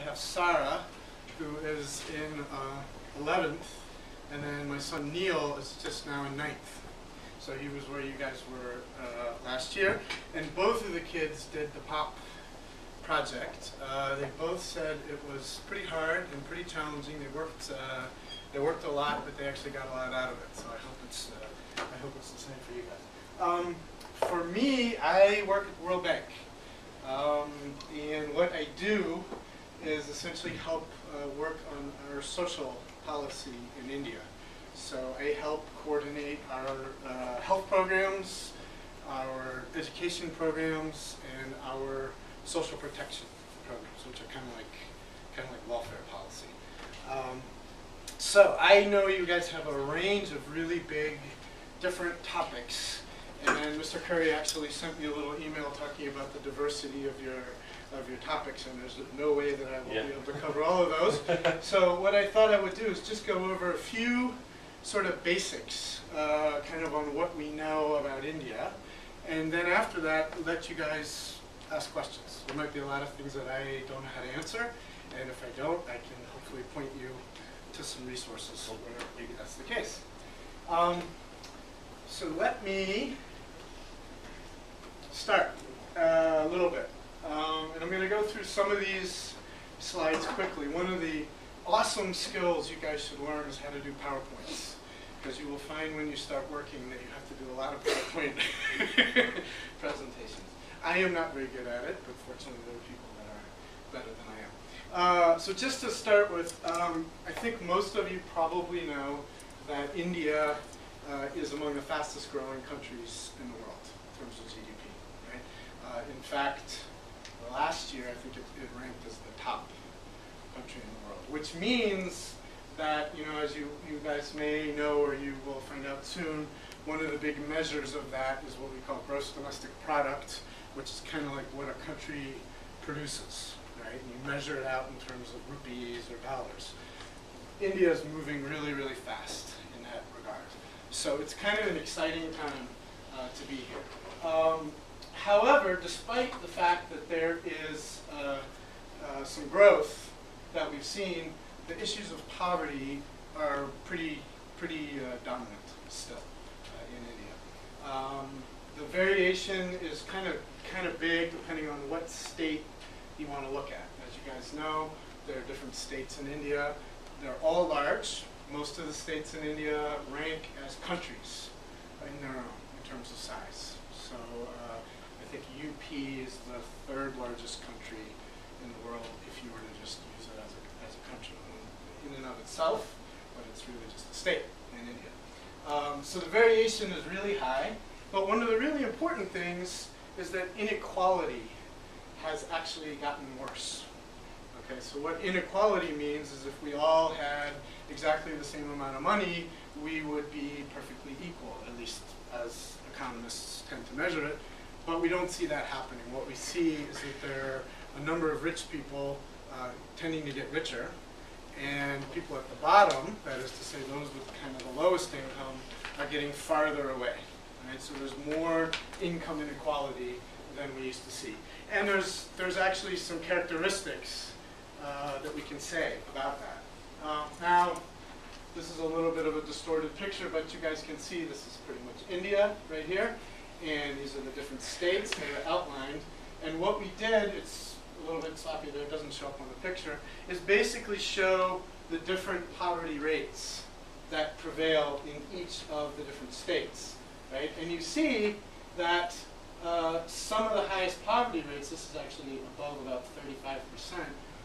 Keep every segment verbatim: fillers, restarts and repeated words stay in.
have Sarah, who is in uh, eleventh, and then my son Neil is just now in ninth. So he was where you guys were uh, last year. And both of the kids did the POP project. Uh, they both said it was pretty hard and pretty challenging. They worked, uh, they worked a lot, but they actually got a lot out of it. So I hope it's, uh, I hope it's the same for you guys. Um, for me, I work at the World Bank. Um, and what I do is essentially help uh, work on our social policy in India. So I help coordinate our uh, health programs, our education programs, and our social protection programs, which are kind of like kind of like welfare policy. Um, so I know you guys have a range of really big, different topics. And then Mister Curry actually sent me a little email talking about the diversity of your of your topics, and there's no way that I will yeah. be able to cover all of those. So what I thought I would do is just go over a few sort of basics, uh, kind of on what we know about India, and then after that, let you guys ask questions. There might be a lot of things that I don't know how to answer, and if I don't, I can hopefully point you to some resources where maybe that's the case. Um, so let me start uh, a little bit. Um, and I'm going to go through some of these slides quickly. One of the awesome skills you guys should learn is how to do PowerPoints, because you will find when you start working that you have to do a lot of PowerPoint presentations. I am not very good at it, but fortunately there are people that are better than I am. Uh, so just to start with, um, I think most of you probably know that India uh, is among the fastest growing countries in the world in terms of G D P. Right? Uh, in fact, last year I think it, it ranked as the top country in the world, which means that, you know, as you, you guys may know or you will find out soon, one of the big measures of that is what we call gross domestic product, which is kind of like what a country produces, right? And you measure it out in terms of rupees or dollars. India is moving really, really fast in that regard. So it's kind of an exciting time uh, to be here. Um, however, despite the fact that there is uh, uh, some growth that we've seen, the issues of poverty are pretty, pretty uh, dominant still uh, in India. Um, the variation is kind of, kind of big depending on what state you want to look at. As you guys know, there are different states in India. They're all large. Most of the states in India rank as countries in their own in terms of size. So uh, I think U P is the third largest country in the world if you were to just use it as a, as a country in and of itself, but it's really just a state in India. Um, so the variation is really high, but one of the really important things is that inequality has actually gotten worse. Okay, so what inequality means is if we all had exactly the same amount of money, we would be perfectly equal, at least as economists tend to measure it. But we don't see that happening. What we see is that there are a number of rich people uh, tending to get richer, and people at the bottom, that is to say those with kind of the lowest income, are getting farther away. Right? So there's more income inequality than we used to see. And there's, there's actually some characteristics uh, that we can say about that. Uh, now, this is a little bit of a distorted picture, but you guys can see this is pretty much India right here. And these are the different states that are outlined. And what we did, it's a little bit sloppy there, it doesn't show up on the picture, is basically show the different poverty rates that prevail in each of the different states. Right? And you see that uh, some of the highest poverty rates, this is actually above about thirty-five percent,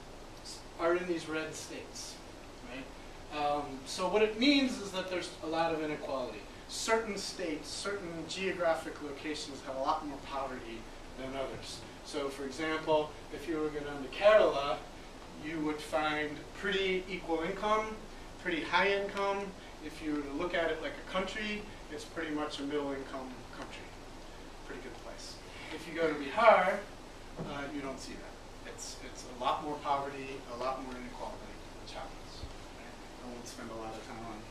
are in these red states. Right? Um, so what it means is that there's a lot of inequality. Certain states, certain geographic locations have a lot more poverty than others. So for example, if you were to go down to Kerala, you would find pretty equal income, pretty high income. If you were to look at it like a country, it's pretty much a middle income country. Pretty good place. If you go to Bihar, uh, you don't see that. It's, it's a lot more poverty, a lot more inequality, which happens. Right? I won't spend a lot of time on,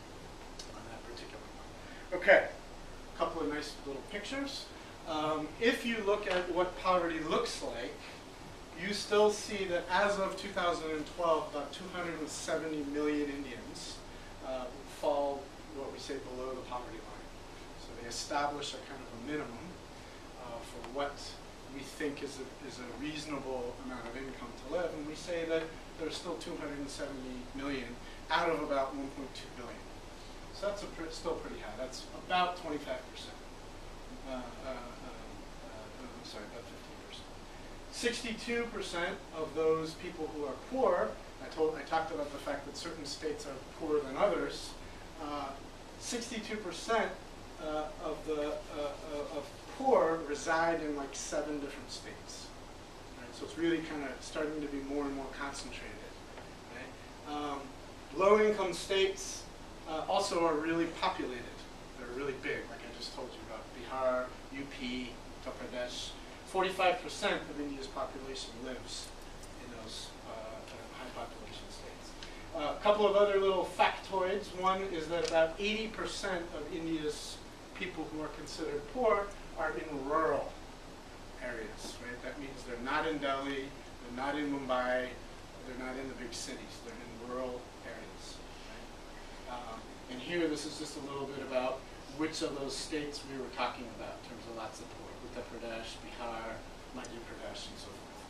on that particular one. Okay, a couple of nice little pictures. Um, if you look at what poverty looks like you still see that as of two thousand twelve, about two hundred seventy million Indians uh, fall what we say below the poverty line. So they establish a kind of a minimum uh, for what we think is a, is a reasonable amount of income to live, and we say that there's still two hundred seventy million out of about one point two billion. So that's a pr still pretty high. That's about twenty-five percent. Uh, uh, um, uh, I'm sorry, about fifteen percent. sixty-two percent of those people who are poor, I told, I talked about the fact that certain states are poorer than others. sixty-two percent uh, uh, of the uh, of poor reside in like seven different states. Right? So it's really kind of starting to be more and more concentrated. Right? Um, low-income states uh, also are really populated. They're really big, like I just told you about Bihar, U P, Uttar Pradesh. forty-five percent of India's population lives in those uh, high population states. Uh, a couple of other little factoids. One is that about eighty percent of India's people who are considered poor are in rural areas. Right? That means they're not in Delhi, they're not in Mumbai, they're not in the big cities. They're in rural areas. Right? Um, and here, this is just a little bit about which of those states we were talking about in terms of lots of poor. Uttar Pradesh, Bihar, Madhya Pradesh, and so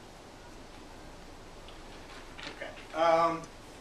forth. Okay. Um,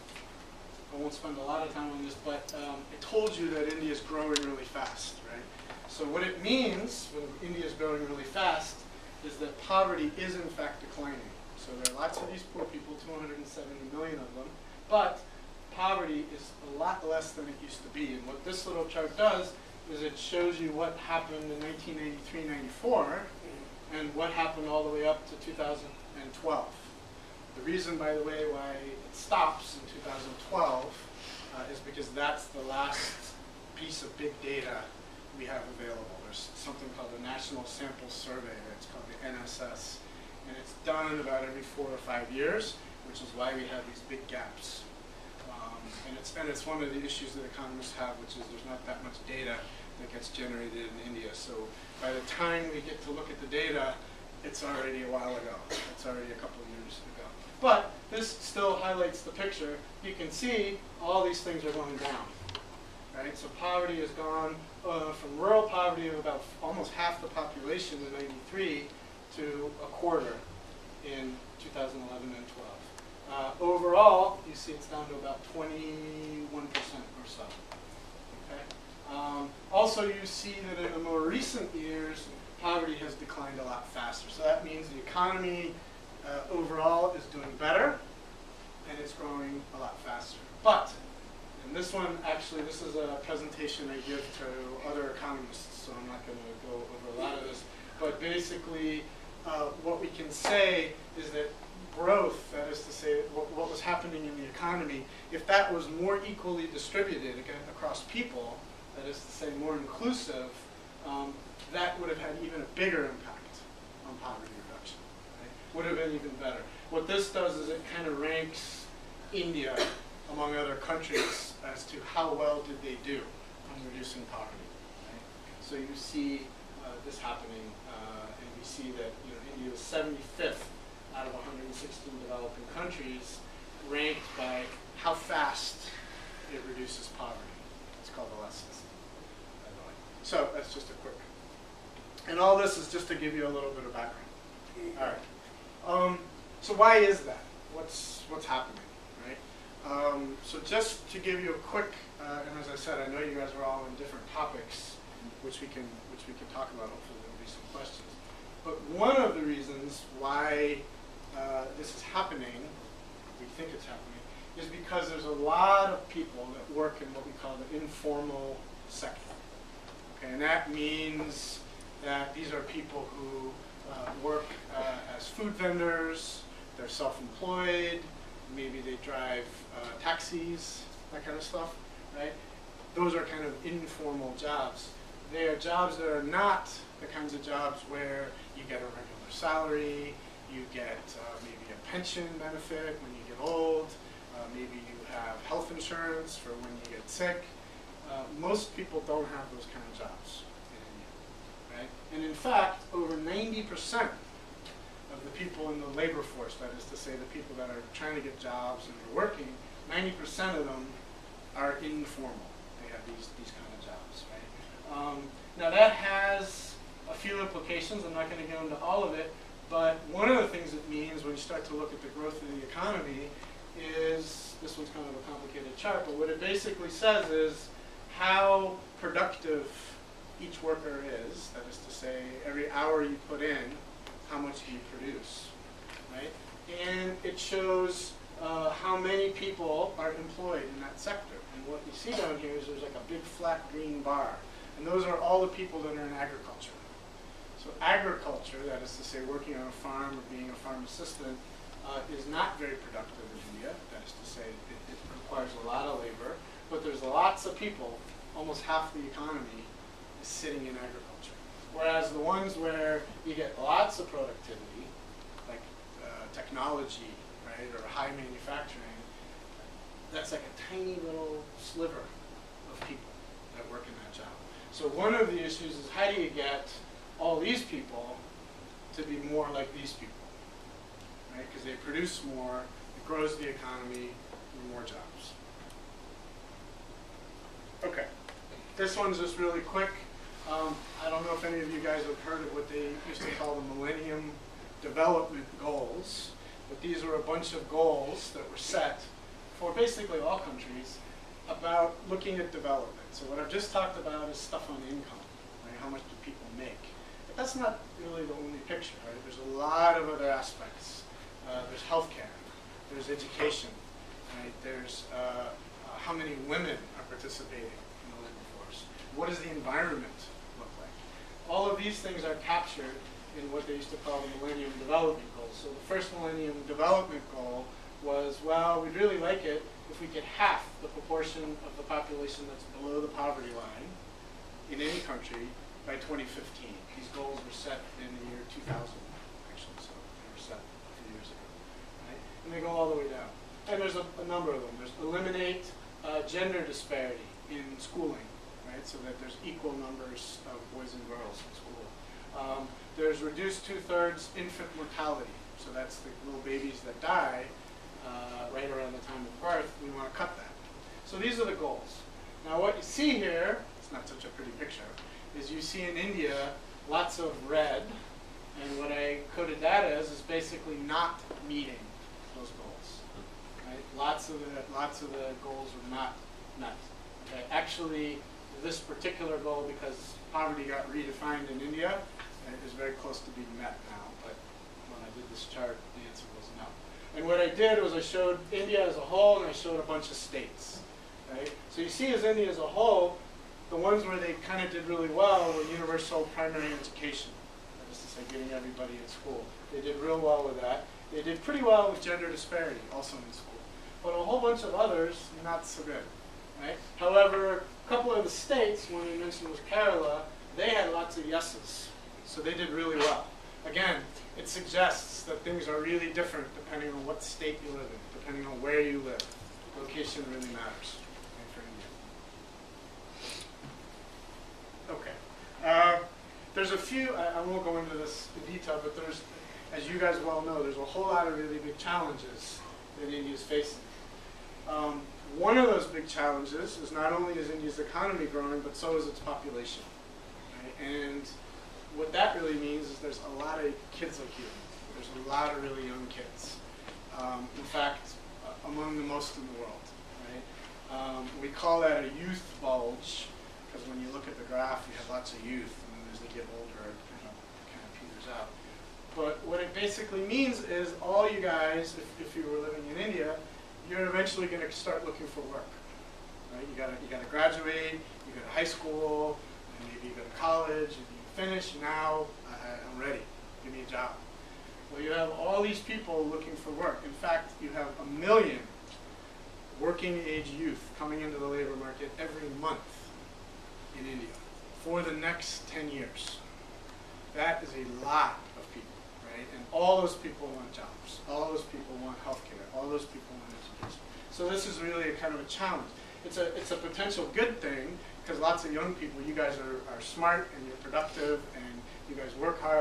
I won't spend a lot of time on this, but um, I told you that India is growing really fast, right? So what it means when India is growing really fast is that poverty is in fact declining. So there are lots of these poor people, two hundred seventy million of them, but poverty is a lot less than it used to be. And what this little chart does is it shows you what happened in nineteen ninety-three ninety-four and what happened all the way up to two thousand twelve. The reason, by the way, why it stops in two thousand twelve uh, is because that's the last piece of big data we have available. There's something called the National Sample Survey, it's called the N S S, and it's done about every four or five years, which is why we have these big gaps. Um, and, it's, and it's one of the issues that economists have, which is there's not that much data that gets generated in India. So by the time we get to look at the data, it's already a while ago. It's already a couple of years ago. But this still highlights the picture. You can see all these things are going down. Right? So poverty has gone uh, from rural poverty of about almost half the population in ninety-three to a quarter in two thousand eleven and twelve. Uh, overall, you see it's down to about twenty-one percent or so. Okay? Um, also, you see that in the more recent years, poverty has declined a lot faster. So that means the economy uh, overall is doing better, and it's growing a lot faster. But, and this one, actually, this is a presentation I give to other economists, so I'm not going to go over a lot of this. But basically, uh, what we can say is that growth, that is to say, what, what was happening in the economy, if that was more equally distributed again, across people, that is to say, more inclusive, um, that would have had even a bigger impact on poverty reduction. Right? Would have been even better. What this does is it kind of ranks India among other countries as to how well did they do on reducing poverty. Right? So you see uh, this happening, uh, and we see that you know, India was seventy-fifth out of one hundred sixteen developing countries, ranked by how fast it reduces poverty. It's called the last system, by the way. So that's just a quick. And all this is just to give you a little bit of background. All right. Um, so why is that? What's what's happening, right? Um, so just to give you a quick, uh, and as I said, I know you guys are all in different topics, which we can which we can talk about. Hopefully there will be some questions. But one of the reasons why uh, this is happening, we think it's happening, is because there's a lot of people that work in what we call the informal sector. Okay, and that means that these are people who uh, work uh, as food vendors, they're self-employed, maybe they drive uh, taxis, that kind of stuff, right? Those are kind of informal jobs. They are jobs that are not the kinds of jobs where you get a regular salary, you get uh, maybe a pension benefit when you get old, uh, maybe you have health insurance for when you get sick. Uh, most people don't have those kind of jobs in India, right? And in fact, over ninety percent of the people in the labor force, that is to say the people that are trying to get jobs and are working, ninety percent of them are informal. They have these, these kind of jobs, right? Um, now that has a few implications. I'm not going to go into all of it, but one of the things it means when you start to look at the growth of the economy is, this one's kind of a complicated chart, but what it basically says is how productive each worker is. That is to say, every hour you put in, how much do you produce, right? And it shows uh, how many people are employed in that sector. And what you see down here is there's like a big flat green bar. And those are all the people that are in agriculture. So agriculture, that is to say working on a farm or being a farm assistant, uh, is not very productive in India. That is to say it, it requires a lot of labor. But there's lots of people, almost half the economy is sitting in agriculture. Whereas the ones where you get lots of productivity, like uh, technology, right, or high manufacturing, that's like a tiny little sliver of people that work in that job. So one of the issues is how do you get all these people to be more like these people, right? Because they produce more, it grows the economy, and more jobs. Okay, this one's just really quick. Um, I don't know if any of you guys have heard of what they used to call the Millennium Development Goals, but these were a bunch of goals that were set for basically all countries about looking at development. So what I've just talked about is stuff on income, right? How much do people make? But that's not really the only picture, right? There's a lot of other aspects. Uh, there's healthcare, there's education, right? There's uh, uh, how many women are participating in the labor force. What does the environment look like? All of these things are captured in what they used to call the Millennium Development Goals. So the first Millennium Development Goal was, well, we'd really like it if we get half the proportion of the population that's below the poverty line in any country by twenty fifteen. These goals were set in the year two thousand, actually, so they were set a few years ago. Right? And they go all the way down. And there's a, a number of them. There's eliminate uh, gender disparity in schooling, right? So that there's equal numbers of boys and girls in school. Um, there's reduced two-thirds infant mortality. So that's the little babies that die uh, right around the time of birth. We want to cut that. So these are the goals. Now what you see here, it's not such a pretty picture, is you see in India lots of red. And what I coded that as is basically not meeting those goals. Right? Lots of the lots of the goals are not met. Okay? Actually, this particular goal, because poverty got redefined in India, is very close to being met now. But when I did this chart, the answer was no. And what I did was I showed India as a whole, and I showed a bunch of states. Right? So you see, as India as a whole, the ones where they kind of did really well were universal primary education. That is to say, getting everybody in school. They did real well with that. They did pretty well with gender disparity, also in school. But a whole bunch of others, not so good. Right? However, a couple of the states, one we mentioned was Kerala, they had lots of yeses. So they did really well. Again, it suggests that things are really different depending on what state you live in, depending on where you live. Location really matters. Okay. Uh, there's a few, I, I won't go into this in detail, but there's, as you guys well know, there's a whole lot of really big challenges that India is facing. Um, one of those big challenges is not only is India's economy growing, but so is its population. Right? And what that really means is there's a lot of kids like you. There's a lot of really young kids. Um, in fact, uh, among the most in the world. Right? Um, we call that a youth bulge, because when you look at the graph, you have lots of youth, and then as they get older, it kind of, kind of peters out. But what it basically means is all you guys, if, if you were living in India, you're eventually going to start looking for work. Right? You got you got to graduate, you go to high school, and maybe you go to college, and you finish. Now I, I'm ready. Give me a job. Well, you have all these people looking for work. In fact, you have a million working age youth coming into the labor market every month in India for the next ten years. That is a lot of people, right? And all those people want jobs. All those people want healthcare. All those people want education. So this is really a kind of a challenge. It's a, it's a potential good thing because lots of young people, you guys are, are smart and you're productive and you guys work hard,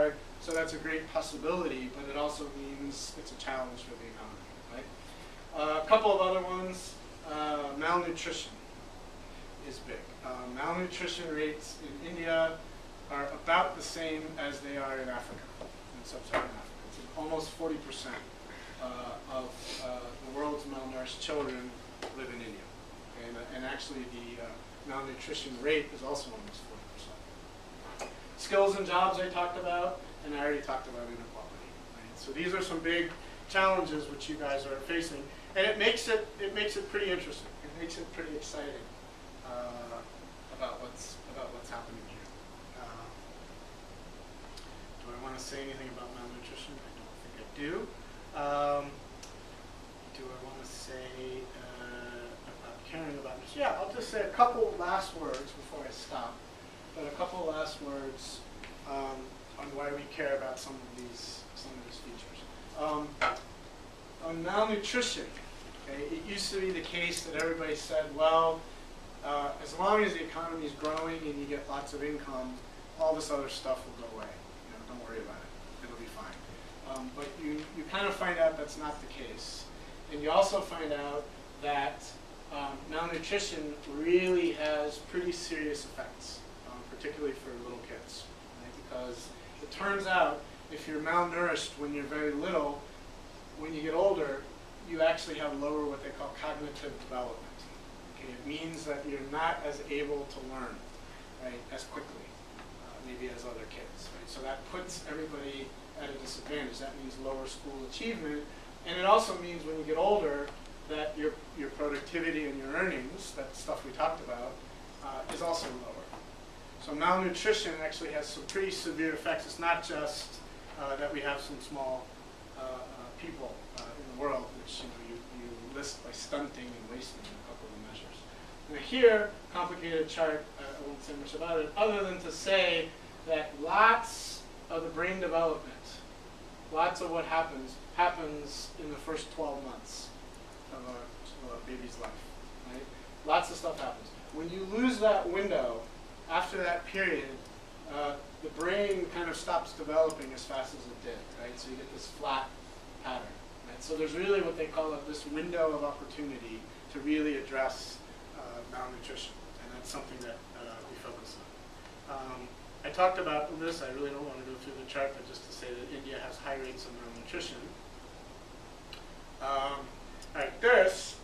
So that's a great possibility, but it also means it's a challenge for the economy, right? Uh, a couple of other ones, uh, malnutrition is big. Uh, malnutrition rates in India are about the same as they are in Africa, in sub-Saharan Africa. It's almost forty percent uh, of uh, the world's malnourished children live in India. And, uh, and actually the uh, malnutrition rate is also almost forty percent. Skills and jobs I talked about, and I already talked about inequality. Right? So these are some big challenges which you guys are facing. And it makes it, it makes it pretty interesting. It makes it pretty exciting uh, about, what's, about what's happening here. Uh, do I want to say anything about malnutrition? I don't think I do. Um, do I want to say uh, about caring about this? Yeah, I'll just say a couple last words before I stop. But a couple last words um, on why we care about some of these some of these features. Um, on malnutrition, okay, it used to be the case that everybody said, well, uh, as long as the economy is growing and you get lots of income, all this other stuff will go away. You know, don't worry about it; it'll be fine. Um, but you you kind of find out that's not the case, and you also find out that um, malnutrition really has pretty serious effects, um, particularly for little kids, right? Because it turns out if you're malnourished when you're very little, when you get older, you actually have lower what they call cognitive development. Okay, it means that you're not as able to learn, right, as quickly, uh, maybe as other kids. Right? So that puts everybody at a disadvantage. That means lower school achievement, and it also means when you get older that your your productivity and your earnings, that stuff we talked about, uh, is also lower. So malnutrition actually has some pretty severe effects. It's not just uh, that we have some small uh, uh, people uh, in the world, which you know you, you list by stunting and wasting in a couple of measures. Now here, complicated chart. Uh, I won't say much about it, other than to say that lots of the brain development, lots of what happens happens in the first twelve months of a, of a baby's life. Right? Lots of stuff happens. When you lose that window, after that period, uh, the brain kind of stops developing as fast as it did, right? So you get this flat pattern, right? So there's really what they call it, this window of opportunity to really address uh, malnutrition, and that's something that uh, we focus on. Um, I talked about this, I really don't want to go through the chart, but just to say that India has high rates of malnutrition. Um, all right, this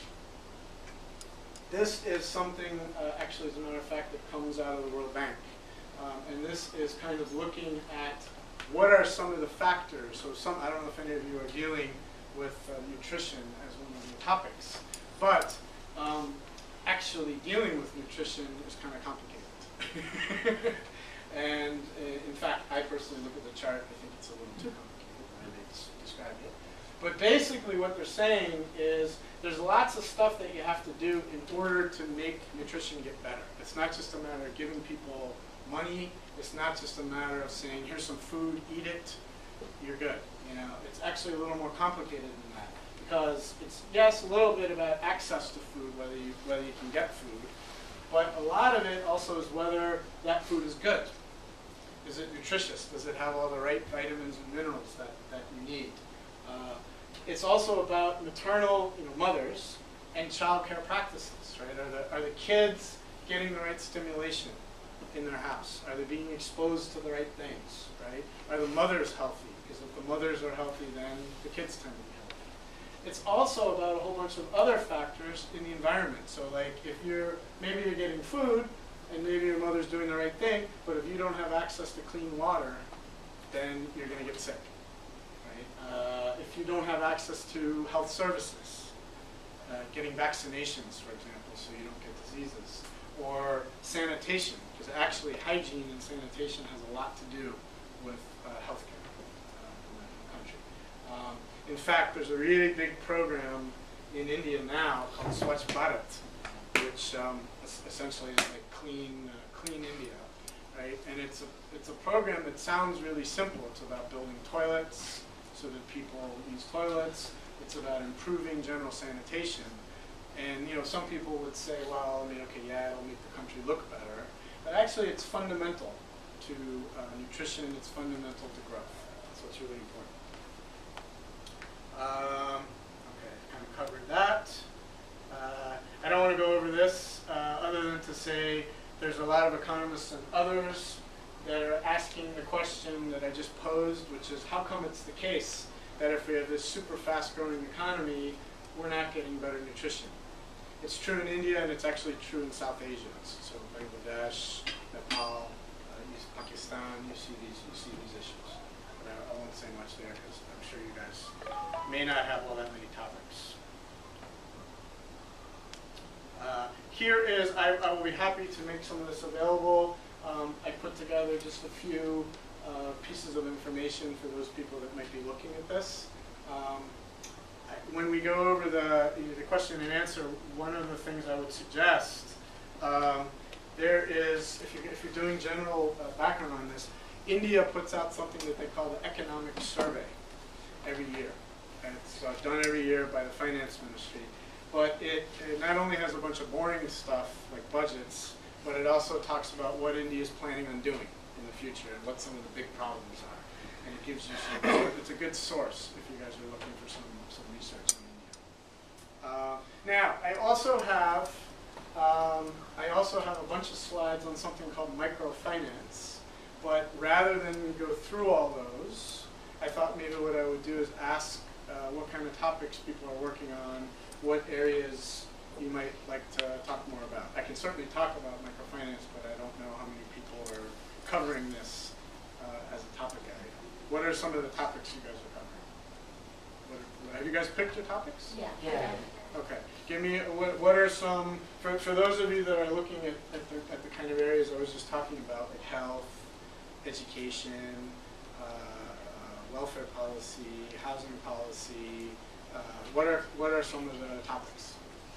This is something, uh, actually, as a matter of fact, that comes out of the World Bank. Um, and this is kind of looking at what are some of the factors. So some, I don't know if any of you are dealing with uh, nutrition as one of the topics, but um, actually dealing with nutrition is kind of complicated. And uh, in fact, I personally look at the chart, I think it's a little too complicated the way they describe it. But basically what they're saying is there's lots of stuff that you have to do in order to make nutrition get better. It's not just a matter of giving people money. It's not just a matter of saying, here's some food, eat it, you're good. You know, it's actually a little more complicated than that. Because it's, yes, a little bit about access to food, whether you, whether you can get food. But a lot of it also is whether that food is good. Is it nutritious? Does it have all the right vitamins and minerals that, that you need? Uh, it's also about maternal, you know, mothers and child care practices, right? Are the, are the kids getting the right stimulation in their house? Are they being exposed to the right things, right? Are the mothers healthy? Because if the mothers are healthy, then the kids tend to be healthy. It's also about a whole bunch of other factors in the environment. So like if you're, maybe you're getting food, and maybe your mother's doing the right thing, but if you don't have access to clean water, then you're going to get sick. Right? Uh, if you don't have access to health services, uh, getting vaccinations, for example, so you don't get diseases, or sanitation, because actually hygiene and sanitation has a lot to do with uh, healthcare uh, in the country. Um, in fact, there's a really big program in India now called Swachh Bharat, which um, essentially is like clean, uh, clean India, right? And it's a it's a program that sounds really simple. It's about building toilets so that people use toilets. It's about improving general sanitation. And you know, some people would say, well, I mean, okay, yeah, it'll make the country look better, but actually, it's fundamental to uh, nutrition. It's fundamental to growth. So it's really important. Um, okay, kind of covered that. Uh, I don't want to go over this uh, other than to say there's a lot of economists and others that are asking the question that I just posed, which is how come it's the case that if we have this super fast growing economy, we're not getting better nutrition? It's true in India, and it's actually true in South Asia. So Bangladesh, Nepal, uh, Pakistan, you see these, you see these issues. But I, I won't say much there because I'm sure you guys may not have all that many topics. Uh, here is, I, I will be happy to make some of this available. Um, I put together just a few uh, pieces of information for those people that might be looking at this. Um, I, when we go over the, the question and answer, one of the things I would suggest, um, there is, if you're, if you're doing general uh, background on this, India puts out something that they call the Economic Survey every year. And it's uh, done every year by the Finance Ministry. But it, it not only has a bunch of boring stuff like budgets, but it also talks about what India is planning on doing in the future and what some of the big problems are. And it gives you some, it's a good source if you guys are looking for some, some research on India. Uh, now, I also have, um, I also have a bunch of slides on something called microfinance. But rather than go through all those, I thought maybe what I would do is ask uh, what kind of topics people are working on, what areas you might like to talk more about. I can certainly talk about microfinance, but I don't know how many people are covering this uh, as a topic area. What are some of the topics you guys are covering? What are, have you guys picked your topics? Yeah. Yeah. Okay. Give me, what, what are some, for, for those of you that are looking at, at, the, at the kind of areas I was just talking about, like health, education, uh, uh, welfare policy, housing policy, uh, what are, what are some of the topics?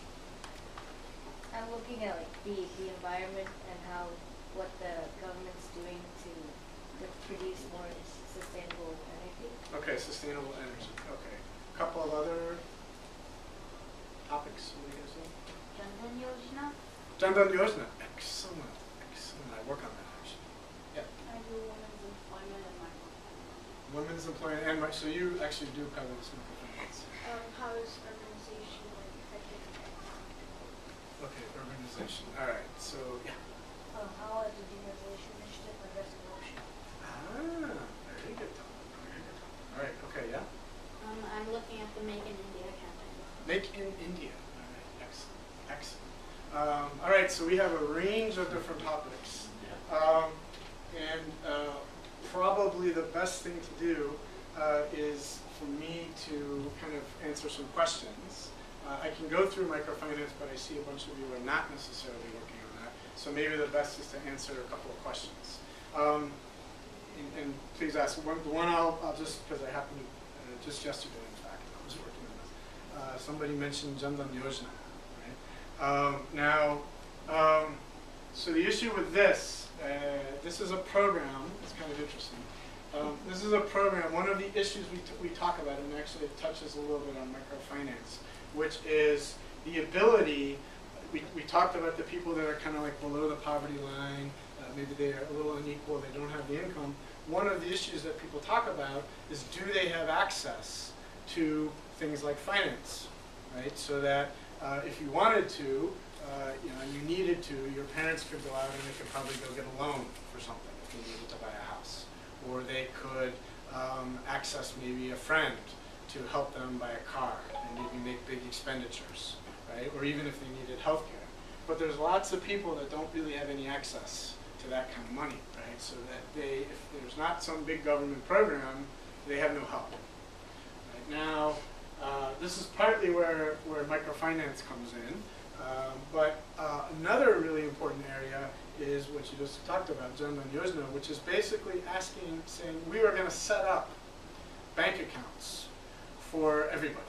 I'm looking at like the, the environment and how what the government's doing to, to produce more sustainable energy. Okay, sustainable energy. Okay. A couple of other topics. What do you guys think? Jan Dhan Yojana? Jan Dhan Yojana. Excellent. Excellent. I work on that actually. Yeah. I do women's employment and microfinance. Women's employment and my, so you actually do cover this microfinance. Um, how is urbanization like affecting Okay, urbanization. All right. So yeah. um, how are the demonization initiative address corruption? Ah, very good. Very good. All right. Okay. Yeah. Um, I'm looking at the Make in India campaign. Make in India. All right. Excellent. Excellent. Um, all right. So we have a range of different topics, um, and uh, probably the best thing to do uh, is for me to kind of answer some questions. Uh, I can go through microfinance, but I see a bunch of you are not necessarily working on that. So maybe the best is to answer a couple of questions. Um, and, and please ask. One, the one I'll, I'll just, because I happened, uh, just yesterday in fact, I was working on this. Uh, somebody mentioned Jan Dhan Yojana. Right? Um, now, um, so the issue with this, uh, this is a program, it's kind of interesting. Um, this is a program, one of the issues we, t we talk about, and actually it touches a little bit on microfinance, which is the ability, we, we talked about the people that are kind of like below the poverty line, uh, maybe they're a little unequal, they don't have the income. One of the issues that people talk about is, do they have access to things like finance, right? So that uh, if you wanted to, uh, you know, and you needed to, your parents could go out and they could probably go get a loan for something if they needed to buy a house. Or they could um, access maybe a friend to help them buy a car and maybe make big expenditures, right? Or even if they needed health care. But there's lots of people that don't really have any access to that kind of money, right? So that they, if there's not some big government program, they have no help. Right now, uh, this is partly where, where microfinance comes in. Um, but uh, another really important area is what you just talked about, Jan Dhan Yojana, which is basically asking, saying, we are going to set up bank accounts for everybody.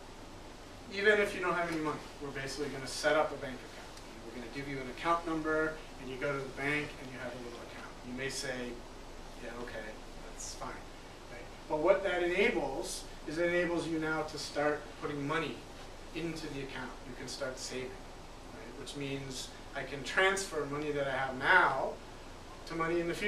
Even if you don't have any money, we're basically going to set up a bank account. We're going to give you an account number, and you go to the bank, and you have a little account. You may say, yeah, okay, that's fine. Right? But what that enables is it enables you now to start putting money into the account. You can start saving, right? Which means I can transfer money that I have now to money in the future.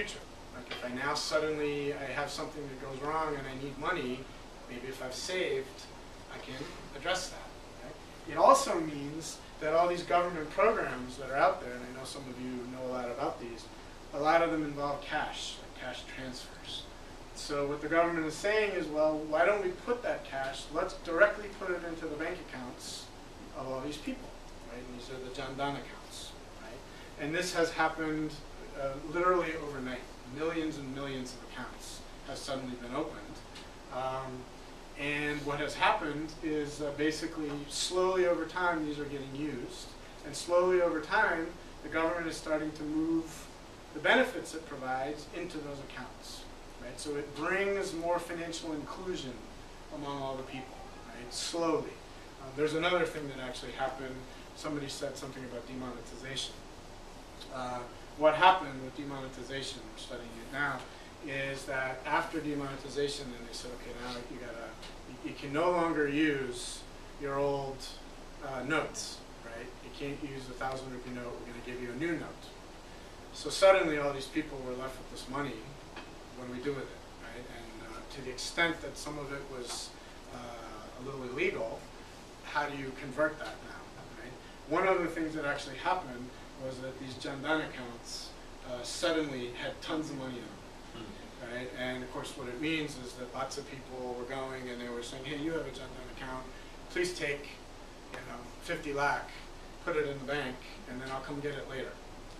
Like if I now suddenly I have something that goes wrong and I need money, maybe if I've saved, I can address that. Right? It also means that all these government programs that are out there, and I know some of you know a lot about these, a lot of them involve cash, like cash transfers. So what the government is saying is, well, why don't we put that cash, let's directly put it into the bank accounts of all these people, right? And these are the Jan Dhan accounts, right? And this has happened uh, literally overnight. Millions and millions of accounts have suddenly been opened. Um, and what has happened is uh, basically slowly over time these are getting used. And slowly over time the government is starting to move the benefits it provides into those accounts. Right? So it brings more financial inclusion among all the people, right? Slowly. Uh, there's another thing that actually happened. Somebody said something about demonetization. Uh, what happened with demonetization, we're studying it now, is that after demonetization, then they said, okay, now you gotta, you, you can no longer use your old uh, notes, right? You can't use a thousand rupee note. We're going to give you a new note. So suddenly, all these people were left with this money. What do we do with it, right? And uh, to the extent that some of it was uh, a little illegal, how do you convert that now, right? One of the things that actually happened was that these Jan Dhan accounts uh, suddenly had tons of money in them, right? And of course, what it means is that lots of people were going and they were saying, hey, you have a Jan Dhan account, please take, you know, fifty lakh, put it in the bank, and then I'll come get it later.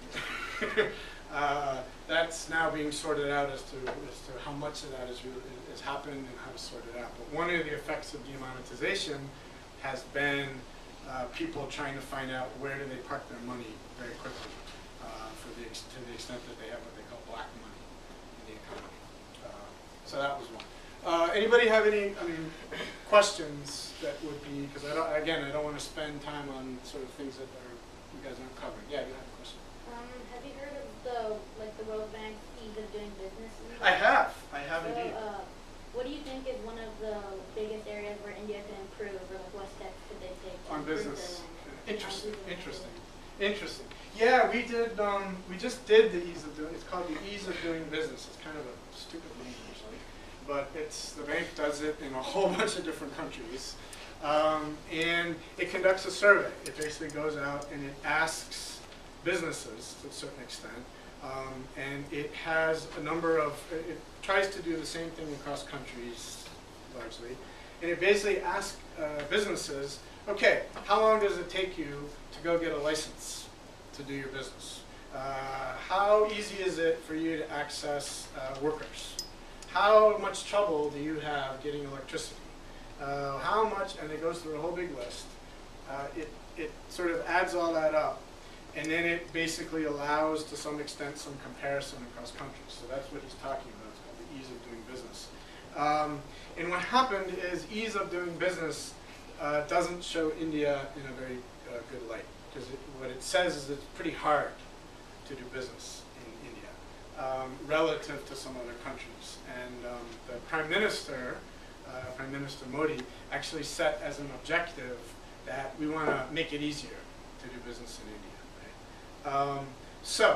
uh, that's now being sorted out as to, as to how much of that is, has happened and how to sort it out. But one of the effects of demonetization has been uh, people trying to find out where do they park their money very quickly, uh, for the ex to the extent that they have what they call black money in the economy. Uh, so that was one. Uh, anybody have any, I mean, questions that would be, because I don't, again, I don't want to spend time on sort of things that are, you guys aren't covering. Yeah, you have a question. Um, have you heard of the, like the World Bank ease of doing business? I have, I have so, indeed. Uh, what do you think is one of the biggest areas where India can improve, or like what steps could they take to On improve business. their Interesting, on interesting, interesting. Yeah, we did, um, we just did the ease of doing, it's called the ease of doing business. It's kind of a stupid name actually, but it's, the bank does it in a whole bunch of different countries. Um, and it conducts a survey. It basically goes out and it asks businesses to a certain extent, um, and it has a number of, it tries to do the same thing across countries largely, and it basically asks uh, businesses, okay, how long does it take you to go get a license to do your business? Uh, how easy is it for you to access uh, workers? How much trouble do you have getting electricity? Uh, how much, and it goes through a whole big list. Uh, it, it sort of adds all that up, and then it basically allows, to some extent, some comparison across countries. So that's what he's talking about. It's called the ease of doing business. Um, and what happened is ease of doing business uh, doesn't show India in a very uh, good light, because it, what it says is it's pretty hard to do business in India um, relative to some other countries. And um, the Prime Minister, uh, Prime Minister Modi, actually set as an objective that we want to make it easier to do business in India. Right? Um, so,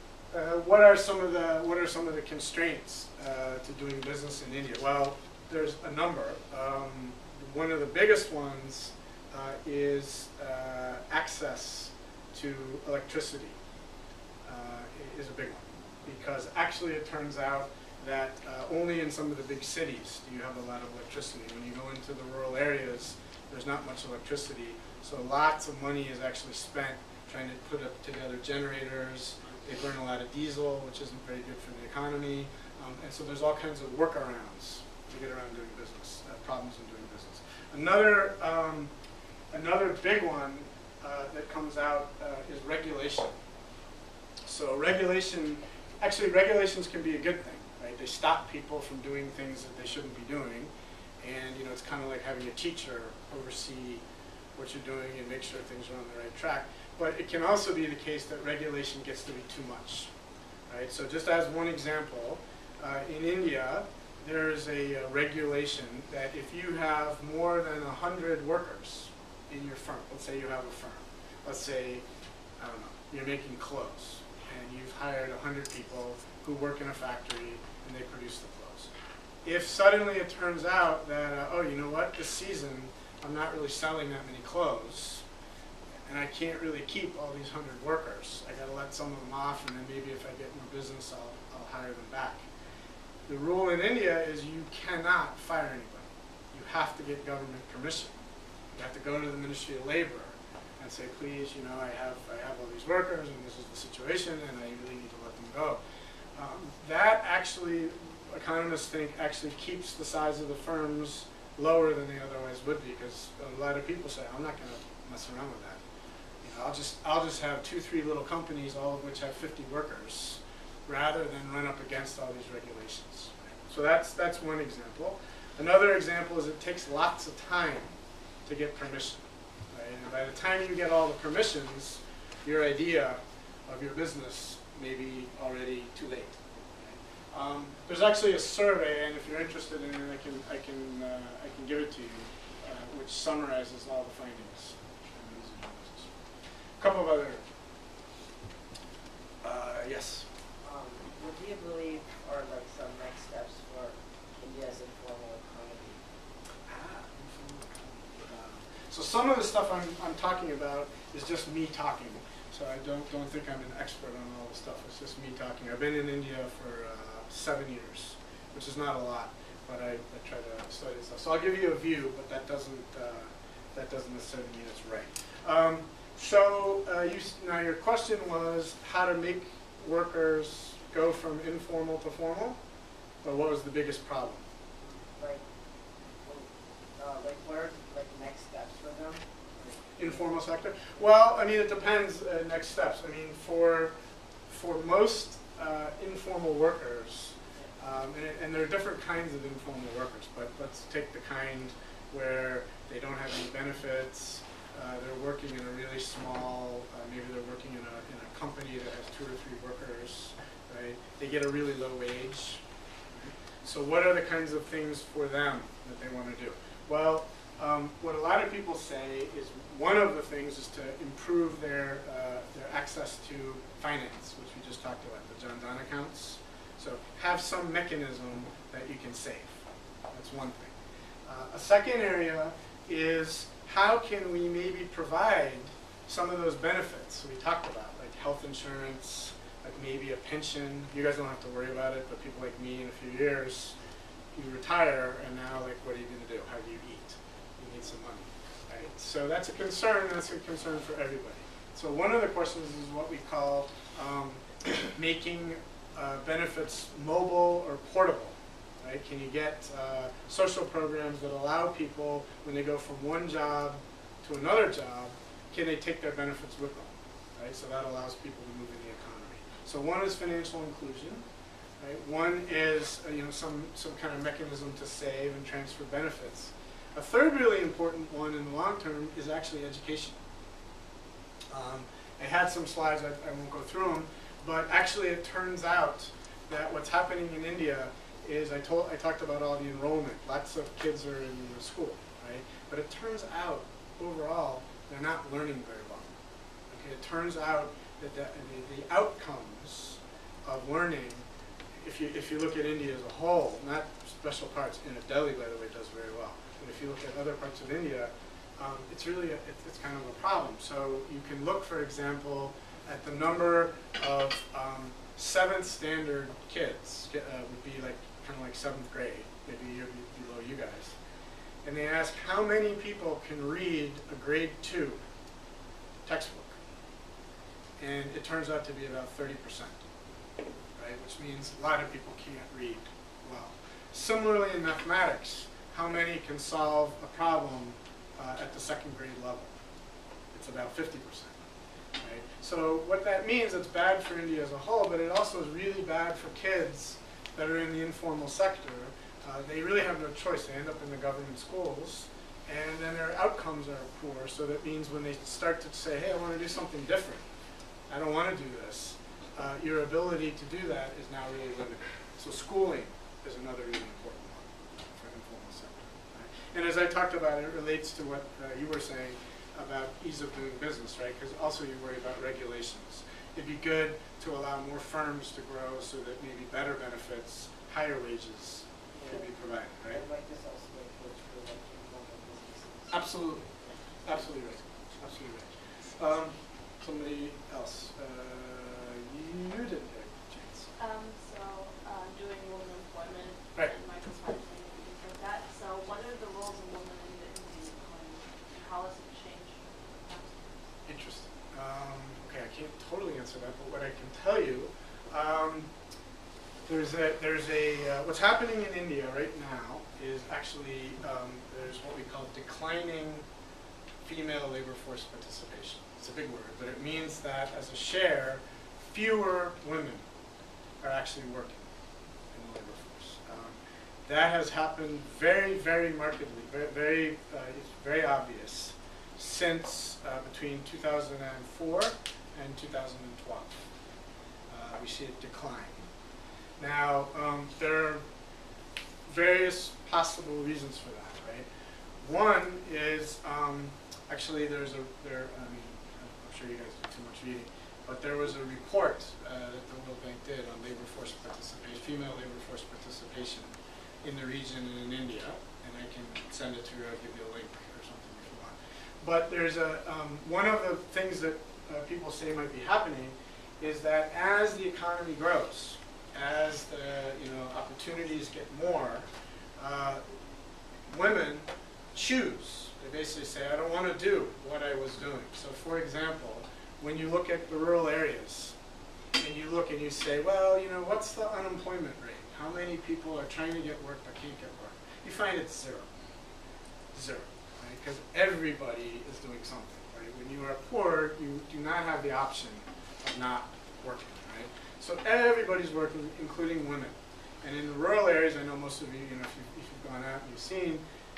uh, what are some of the what are some of the constraints uh, to doing business in India? Well, there's a number. Um, one of the biggest ones uh, is uh, access to electricity. Uh, is a big one, because actually it turns out that uh, only in some of the big cities do you have a lot of electricity. When you go into the rural areas, there's not much electricity, so lots of money is actually spent trying to put up together generators. They burn a lot of diesel, which isn't very good for the economy, um, and so there's all kinds of workarounds to get around doing business, uh, problems in doing business. Another, um, another big one uh, that comes out uh, is regulation. So regulation, actually regulations can be a good thing, right? They stop people from doing things that they shouldn't be doing, and you know it's kind of like having a teacher oversee what you're doing and make sure things are on the right track. But it can also be the case that regulation gets to be too much, right? So just as one example, uh, in India, there's a, a regulation that if you have more than a hundred workers in your firm, let's say you have a firm, let's say, I don't know, you're making clothes, and you've hired one hundred people who work in a factory and they produce the clothes. If suddenly it turns out that, uh, oh, you know what, this season I'm not really selling that many clothes, and I can't really keep all these one hundred workers. I got to let some of them off, and then maybe if I get more business, I'll, I'll hire them back. The rule in India is you cannot fire anybody. You have to get government permission. You have to go to the Ministry of Labor and say, please, you know, I have, I have all these workers, and this is the situation, and I really need to let them go. Um, that actually, economists think, actually keeps the size of the firms lower than they otherwise would be, because a lot of people say, I'm not going to mess around with that. You know, I'll just, I'll just have two, three little companies, all of which have fifty workers, rather than run up against all these regulations. So that's, that's one example. Another example is it takes lots of time to get permission. Right? And by the time you get all the permissions, your idea of your business may be already too late. Um, there's actually a survey, and if you're interested in it, I can, I can, uh, I can give it to you, uh, which summarizes all the findings. A couple of other, uh, yes? Um, what do you believe are like some next steps for India's informal economy? Ah, informal economy. Uh, so some of the stuff I'm, I'm talking about is just me talking. So I don't, don't think I'm an expert on all the stuff. It's just me talking. I've been in India for uh, seven years, which is not a lot, but I, I try to study stuff. So I'll give you a view, but that doesn't, uh, that doesn't necessarily mean it's right. Um, so uh, you, now your question was how to make workers go from informal to formal, or what was the biggest problem? Like, uh, like what are like next steps for them? Informal sector? Well, I mean, it depends. Uh, next steps. I mean, for for most uh, informal workers, um, and, and there are different kinds of informal workers. But let's take the kind where they don't have any benefits. Uh, they're working in a really small. Uh, maybe they're working in a in a company that has two or three workers. Right? They get a really low wage. Right? So, what are the kinds of things for them that they want to do? Well, um, what a lot of people say is one of the things is to improve their uh, their access to finance, which we just talked about, the Jan Dhan accounts. So have some mechanism that you can save. That's one thing. Uh, a second area is how can we maybe provide some of those benefits we talked about, like health insurance, like maybe a pension. You guys don't have to worry about it, but people like me in a few years, you retire, and now like what are you going to do? How do you eat? You need some money. Right? So that's a concern, and that's a concern for everybody. So one of the questions is what we call um, making uh, benefits mobile or portable. Right? Can you get uh, social programs that allow people, when they go from one job to another job, can they take their benefits with them? Right? So that allows people to move in the economy. So one is financial inclusion. Right? One is uh, you know some some kind of mechanism to save and transfer benefits. A third really important one in the long term is actually education. Um, I had some slides, I, I won't go through them, but actually it turns out that what's happening in India is, I, told, I talked about all the enrollment. Lots of kids are in school, right? But it turns out, overall, they're not learning very well. Okay? It turns out that the, the, the outcomes of learning, if you, if you look at India as a whole, not special parts, in Delhi, by the way, does very well. But if you look at other parts of India, um, it's really, a, it's, it's kind of a problem. So you can look, for example, at the number of um, seventh standard kids, uh, would be like, kind of like seventh grade, maybe a year below you guys. And they ask how many people can read a grade two textbook. And it turns out to be about thirty percent, right? Which means a lot of people can't read well. Similarly in mathematics, how many can solve a problem uh, at the second grade level? It's about fifty percent. Right? So what that means, it's bad for India as a whole, but it also is really bad for kids that are in the informal sector. Uh, they really have no choice. They end up in the government schools, and then their outcomes are poor. So that means when they start to say, hey, I want to do something different, I don't want to do this, uh, your ability to do that is now really limited. So schooling is another really important one for the informal sector. Right? And as I talked about, it relates to what uh, you were saying about ease of doing business, right? Because also you worry about regulations. it'd be good to allow more firms to grow so that maybe better benefits, higher wages could be provided, right? And like this also includes for like informal businesses. Absolutely, absolutely right, absolutely right. Um, somebody else, uh, you didn't get a chance. Um, so, uh, doing women employment Right. and microfinance and things like that. So what are the roles of women in the, in the economy? And how has it changed? Interesting. Um, okay, I can't totally answer that, but what I can tell you, um, there's a, there's a, uh, what's happening in India right now is actually, um, there's what we call declining female labor force participation. It's a big word, but it means that as a share, fewer women are actually working in the labor force. Um, that has happened very, very markedly, very, very uh, it's very obvious since uh, between two thousand four and two thousand twelve. Uh, we see it decline. Now, um, there are various possible reasons for that, right? One is, um, actually there's a, there, I mean, I'm sure you guys do too much reading, but there was a report uh, that the World Bank did on labor force participation, female labor force participation in the region and in India, and I can send it to you, I'll give you a link or something if you want. But there's a, um, one of the things that uh, people say might be happening is that as the economy grows, as the you know opportunities get more, uh, women choose. They basically say, I don't want to do what I was doing. So for example, when you look at the rural areas, and you look and you say, well, you know, what's the unemployment rate? How many people are trying to get work but can't get work? You find it's zero. Zero. Right? Because everybody is doing something. Right? When you are poor, you do not have the option of not working. Right? So everybody's working, including women. And in the rural areas, I know most of you, you know, if, you, if you've gone out and you've seen,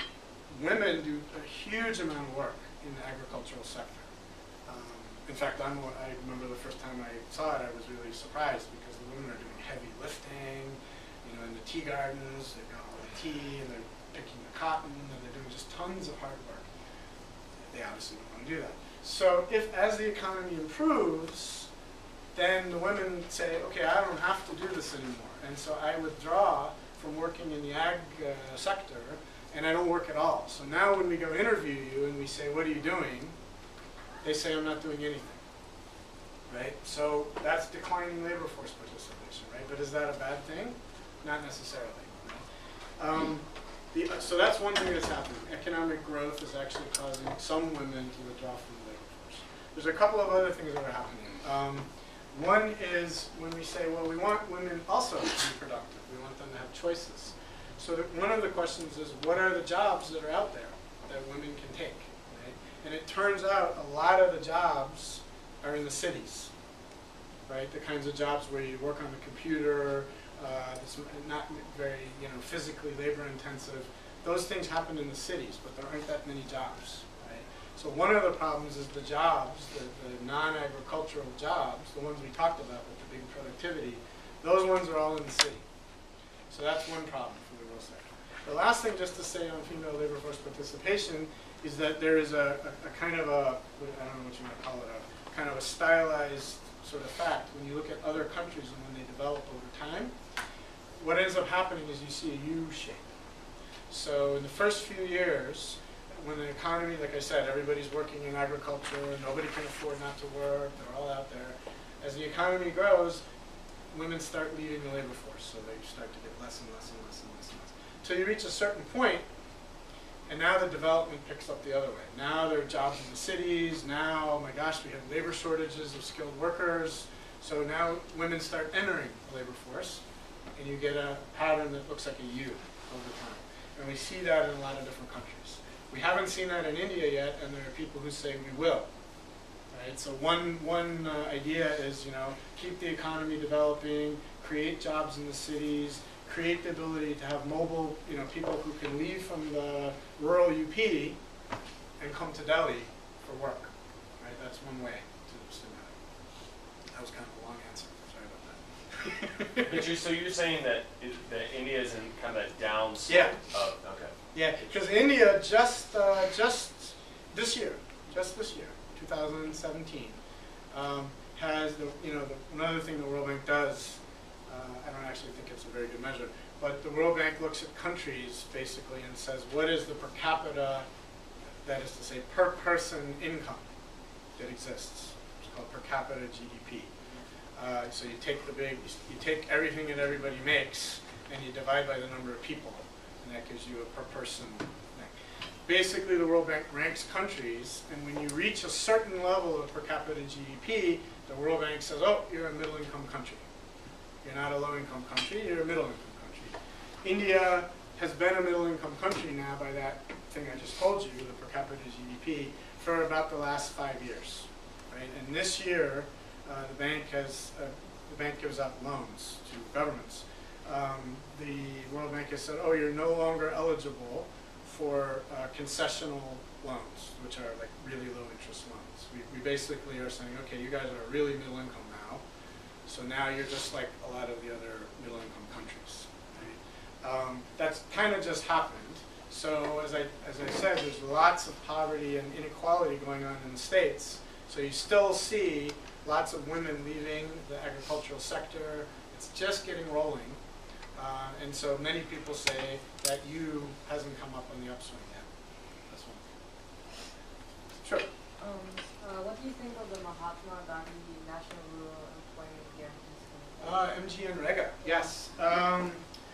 women do a huge amount of work in the agricultural sector. Um, in fact, I'm, I remember the first time I saw it, I was really surprised because the women are doing heavy lifting, you know, in the tea gardens, they've got all the tea, and they're picking the cotton, and they're doing just tons of hard work. They obviously don't want to do that. So if, as the economy improves, then the women say, okay, I don't have to do this anymore. And so I withdraw from working in the ag uh, sector, and I don't work at all. So now when we go interview you and we say, what are you doing? They say, I'm not doing anything. Right? So that's declining labor force participation, right? But is that a bad thing? Not necessarily. Right? Um, the, uh, so that's one thing that's happening. Economic growth is actually causing some women to withdraw from the labor force. There's a couple of other things that are happening. Um, One is when we say, well, we want women also to be productive. We want them to have choices. So that one of the questions is, what are the jobs that are out there that women can take? Right? And it turns out a lot of the jobs are in the cities, right? The kinds of jobs where you work on the computer, uh, it's not very you know, physically labor intensive. Those things happen in the cities, but there aren't that many jobs. So one of the problems is the jobs, the, the non-agricultural jobs, the ones we talked about with the big productivity, those ones are all in the city. So that's one problem for the rural sector. The last thing just to say on female labor force participation is that there is a, a, a kind of a, I don't know what you might call it, a kind of a stylized sort of fact. When you look at other countries and when they develop over time, what ends up happening is you see a U shape. So in the first few years, when the economy, like I said, everybody's working in agriculture, nobody can afford not to work, they're all out there. As the economy grows, women start leaving the labor force, so they start to get less and less and less and less and less. So you reach a certain point, and now the development picks up the other way. Now there are jobs in the cities, now, oh my gosh, we have labor shortages of skilled workers, so now women start entering the labor force, and you get a pattern that looks like a U over time. And we see that in a lot of different countries. We haven't seen that in India yet, and there are people who say we will. Right? So one, one uh, idea is, you know, keep the economy developing, create jobs in the cities, create the ability to have mobile, you know, people who can leave from the rural U P and come to Delhi for work. Right? That's one way to stimulate. That was kind of a long answer. Sorry about that. But you, so you're saying that, it, that India is in kind of a down slope? Yeah. Oh, okay. Yeah, because India just uh, just this year, just this year, two thousand seventeen, um, has the, you know, the, another thing the World Bank does, uh, I don't actually think it's a very good measure, but the World Bank looks at countries basically and says, what is the per capita, that is to say, per person income that exists? It's called per capita G D P. Uh, so you take the big, you take everything that everybody makes and you divide by the number of people, and that gives you a per person thing. Basically, the World Bank ranks countries, and when you reach a certain level of per capita G D P, the World Bank says, oh, you're a middle income country. You're not a low income country, you're a middle income country. India has been a middle income country now by that thing I just told you, the per capita G D P, for about the last five years. Right? And this year, uh, the bank has, uh, the bank gives out loans to governments. Um, the World Bank has said, oh, you're no longer eligible for uh, concessional loans, which are like really low interest loans. We, we basically are saying, okay, you guys are really middle income now, so now you're just like a lot of the other middle income countries. Right? Um, that's kind of just happened. So as I, as I said, there's lots of poverty and inequality going on in the States. So you still see lots of women leaving the agricultural sector. It's just getting rolling. Uh, and so many people say that U hasn't come up on the upswing yet. That's one. Sure. Um, uh, what do you think of the Mahatma Gandhi National Rural Employment Guarantee Scheme? Uh, M G N-Rega, yes. Um,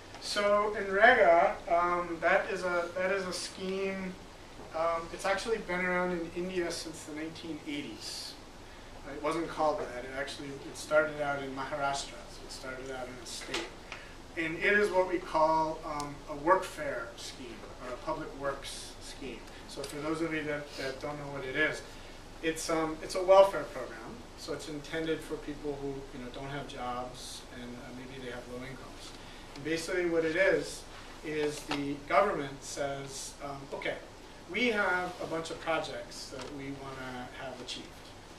so N-Rega, um, that is a that is a scheme. Um, it's actually been around in India since the nineteen eighties. Uh, it wasn't called that. It actually it started out in Maharashtra. So it started out in a state. And it is what we call um, a workfare scheme, or a public works scheme. So for those of you that, that don't know what it is, it's, um, it's a welfare program. So it's intended for people who you know, don't have jobs and uh, maybe they have low incomes. And basically what it is, is the government says, um, okay, we have a bunch of projects that we want to have achieved.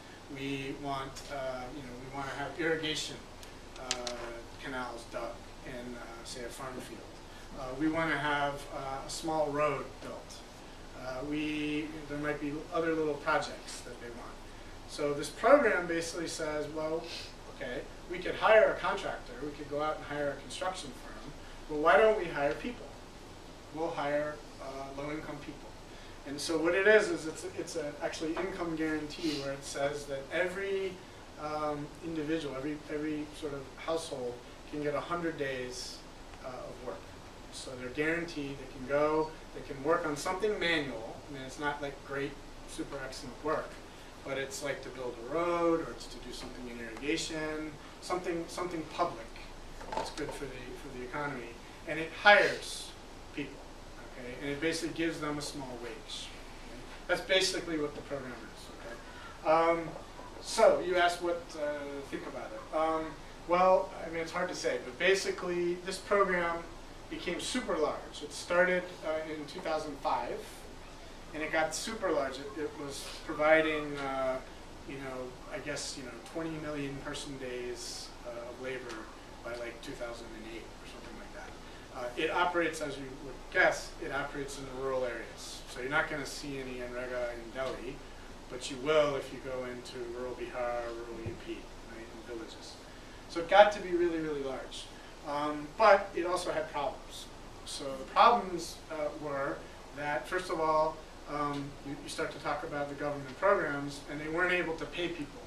We want, uh, you know, we want to have irrigation uh, canals dug in, uh, say, a farm field. Uh, we want to have uh, a small road built. Uh, we, there might be other little projects that they want. So this program basically says, well, okay, we could hire a contractor, we could go out and hire a construction firm, well, why don't we hire people? We'll hire uh, low-income people. And so what it is, is it's, it's a, actually income guarantee where it says that every um, individual, every, every sort of household can get one hundred days uh, of work. So they're guaranteed, they can go, they can work on something manual. I mean, it's not like great, super excellent work, but it's like to build a road, or it's to do something in irrigation, something, something public that's good for the, for the economy. And it hires people, okay? And it basically gives them a small wage. Okay? That's basically what the program is, okay? Um, so you asked what uh, think about it. Um, Well, I mean, it's hard to say, but basically this program became super large. It started uh, in two thousand five, and it got super large. It, it was providing, uh, you know, I guess, you know, twenty million person days uh, of labor by like two thousand eight or something like that. Uh, it operates, as you would guess, it operates in the rural areas. So you're not going to see any N-Rega in Delhi, but you will if you go into rural Bihar, rural U P, right, in villages. So it got to be really, really large. Um, but it also had problems. So the problems uh, were that, first of all, um, you, you start to talk about the government programs, and they weren't able to pay people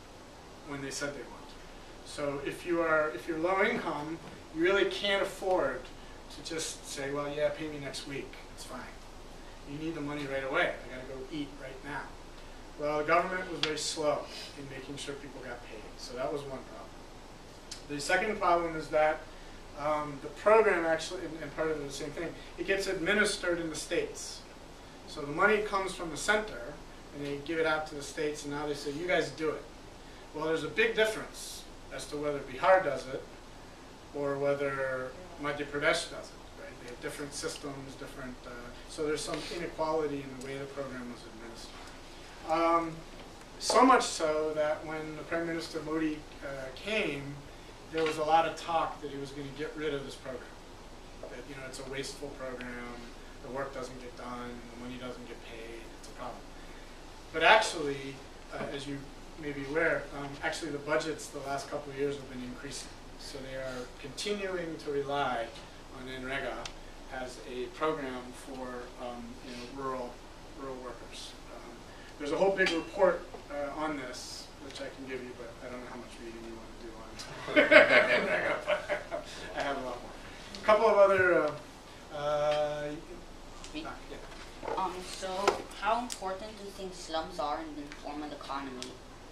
when they said they would. So if you are, if you're low income, you really can't afford to just say, well, yeah, pay me next week. It's fine. You need the money right away. I got to go eat right now. Well, the government was very slow in making sure people got paid. So that was one problem. The second problem is that um, the program actually, and, and part of the same thing, it gets administered in the states. So the money comes from the center, and they give it out to the states, and now they say, you guys do it. Well, there's a big difference as to whether Bihar does it or whether Madhya Pradesh does it. Right? They have different systems, different, uh, so there's some inequality in the way the program was administered. Um, so much so that when the Prime Minister Modi uh, came, there was a lot of talk that he was going to get rid of this program. That, you know, it's a wasteful program, the work doesn't get done, the money doesn't get paid, it's a problem. But actually, uh, as you may be aware, um, actually the budgets the last couple of years have been increasing. So they are continuing to rely on NREGA as a program for um, you know, rural rural workers. Um, there's a whole big report uh, on this, which I can give you, but I don't know how much reading you want to do on NREGA. I have a lot more. A couple of other. Uh, uh, Me? ah, yeah. Um, so how important do you think slums are in the informal economy?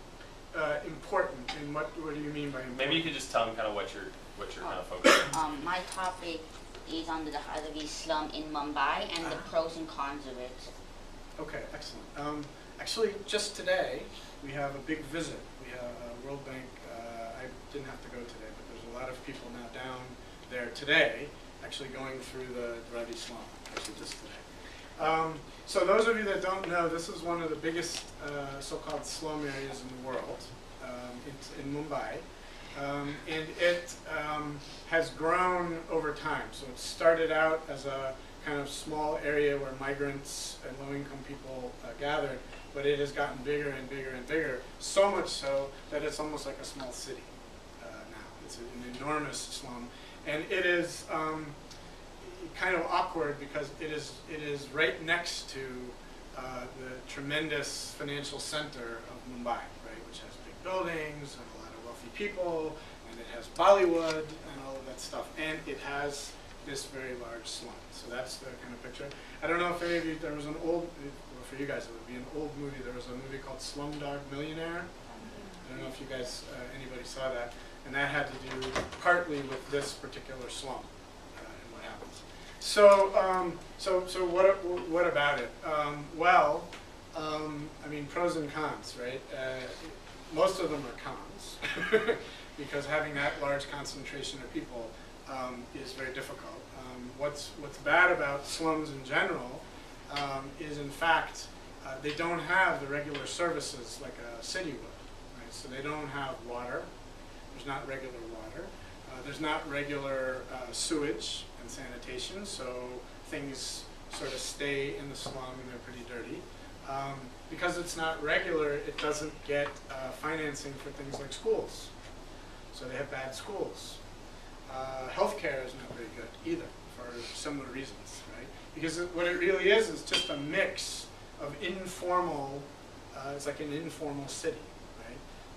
Uh, important. And what what do you mean by important? Maybe you could just tell them kind of what you're what you're kind of focusing on. Um, my topic is on the Dahadavi slum in Mumbai and the Ah. pros and cons of it. Okay, excellent. Um, actually, just today, we have a big visit. We have a World Bank, uh, I didn't have to go today, but there's a lot of people now down there today, actually going through the Ravi slum, actually just today. Um, so those of you that don't know, this is one of the biggest uh, so-called slum areas in the world, um, it's in Mumbai. Um, and it um, has grown over time. So it started out as a kind of small area where migrants and low-income people uh, gathered, but it has gotten bigger and bigger and bigger, so much so that it's almost like a small city uh, now. It's an enormous slum, and it is um, kind of awkward because it is it is right next to uh, the tremendous financial center of Mumbai, right, which has big buildings and a lot of wealthy people, and it has Bollywood and all of that stuff, and it has this very large slum. So that's the kind of picture. I don't know if any of you, there was an old, well for you guys it would be an old movie, there was a movie called Slumdog Millionaire. I don't know if you guys, uh, anybody saw that, and that had to do partly with this particular slum uh, and what happens. So, um, so, so what, what about it? Um, well, um, I mean, pros and cons, right? Uh, most of them are cons, because having that large concentration of people um, is very difficult. Um, what's, what's bad about slums in general um, is, in fact, uh, they don't have the regular services like a city would. Right? So they don't have water. There's not regular water. Uh, there's not regular uh, sewage and sanitation, so things sort of stay in the slum and they're pretty dirty. Um, because it's not regular, it doesn't get uh, financing for things like schools. So they have bad schools. Uh, healthcare is not very good either for similar reasons, right? Because it, what it really is is just a mix of informal, uh, it's like an informal city, right?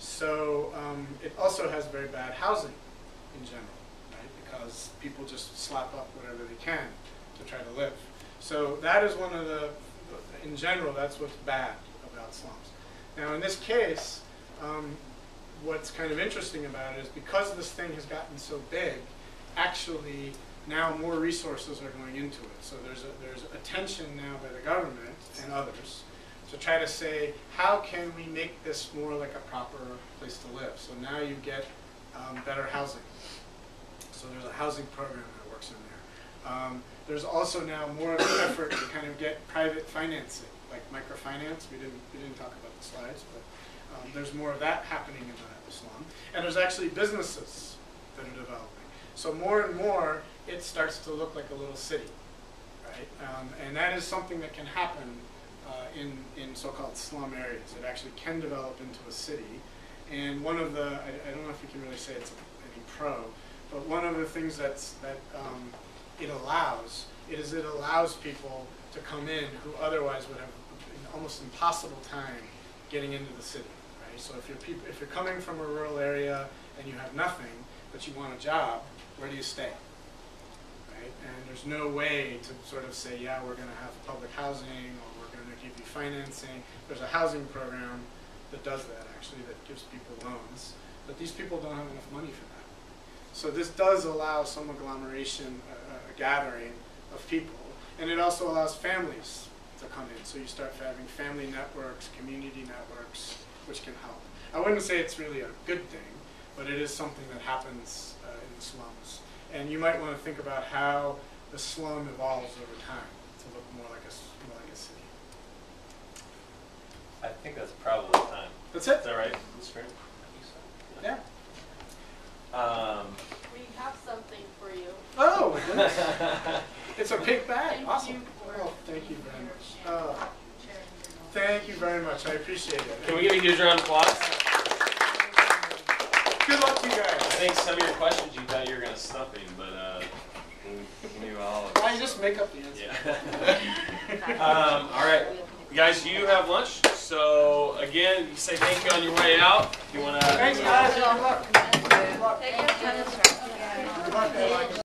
So um, it also has very bad housing in general, right? Because people just slap up whatever they can to try to live. So that is one of the, in general, that's what's bad about slums. Now in this case, um, what's kind of interesting about it is because this thing has gotten so big, actually now more resources are going into it. So there's a, there's attention now by the government and others to try to say, how can we make this more like a proper place to live? So now you get um, better housing. So there's a housing program that works in there. Um, there's also now more of an effort to kind of get private financing, like microfinance. We didn't, we didn't talk about the slides, but um, there's more of that happening in the slum. And there's actually businesses that are developing. So more and more, it starts to look like a little city, right? Um, and that is something that can happen uh, in, in so-called slum areas. It actually can develop into a city. And one of the, I, I don't know if you can really say it's any pro, but one of the things that's, that um, it allows, it is it allows people to come in who otherwise would have an almost impossible time getting into the city, right? So if you're, peop if you're coming from a rural area and you have nothing, but you want a job, where do you stay? Right? And there's no way to sort of say, yeah, we're going to have public housing or we're going to give you financing. There's a housing program that does that, actually, that gives people loans. But these people don't have enough money for that. So this does allow some agglomeration, uh, a gathering of people. And it also allows families to come in. So you start having family networks, community networks, which can help. I wouldn't say it's really a good thing, but it is something that happens uh, in the slums. And you might want to think about how the slum evolves over time to look more like a, more like a city. I think that's probably time. That's it? Is that right? On the screen? Yeah. Um, We have something for you. Oh, my goodness. It's a pink bag. Thank Awesome. you for Oh, thank you very your much. sharing- Uh, sharing your knowledge. Thank you very much. I appreciate it. Can we give a huge round of applause? Good luck to you I guys. think some of your questions you thought you were gonna stump him, but uh, we knew all of it. Why you just make up the answer? Yeah. um, all right, guys, you have lunch. So again, you say thank you on your way out. If you wanna. Thanks, guys. Good luck. Good luck. Take your time. Good luck.